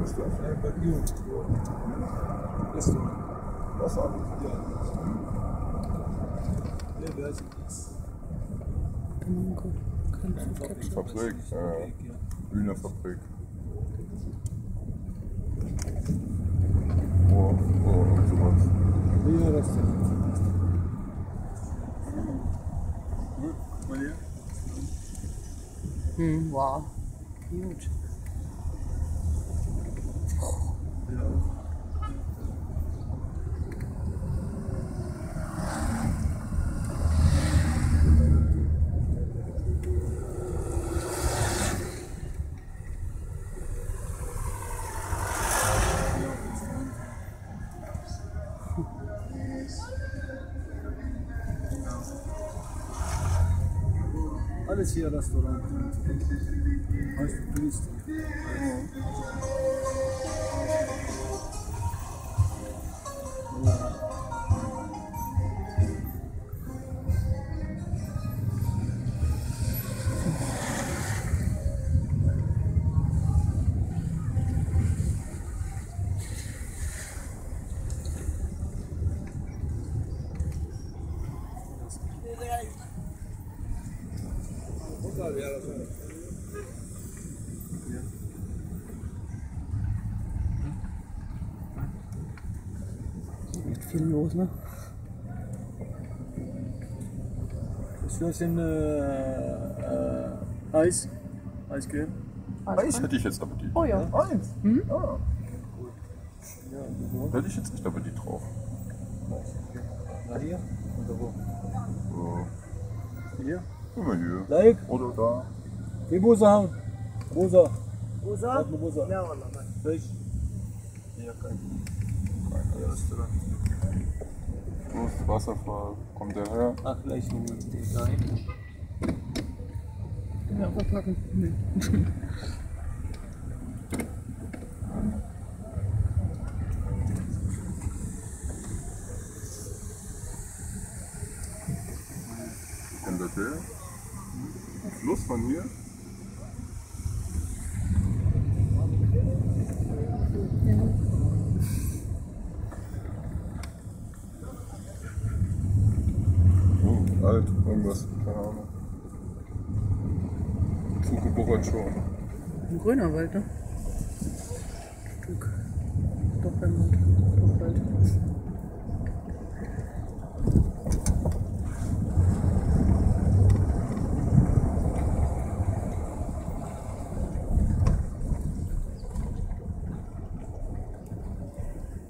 ist das? Restaurant. Wasser? Ja. Ja, wer ist das? Fabrik, Hühnerfabrik. Und sowas. Ja, Restaurant. Mal hier. Wow. Cute. Ja. Alles hier Restaurant. Heißt für Touristen. Echt viel los, ne? Ist das in Eis? Eiscreme? Eis hätte ich jetzt Appetit. Oh ja. Eins? Ah, Ja, da hätte ich jetzt nicht Appetit drauf. Na hier? Oder wo? So, Hier? immer hier. Like? Oder da. في بوزة هون بوزة بوزة؟ هات له بوزة لا والله ما ليش؟ Hier kein Restaurant. Wo ist Wasserfall? Kommt der her? Ach, gleich nur da hinten. Ja, verpacken. Nee. Kommt der her? Fluss von hier? Alt, irgendwas, keine Ahnung. Zugebuchert schon. Ein grüner Wald, ne? Stück. Doch ein Wald. Doch Wald.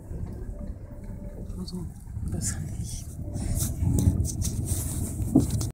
Also, besser nicht.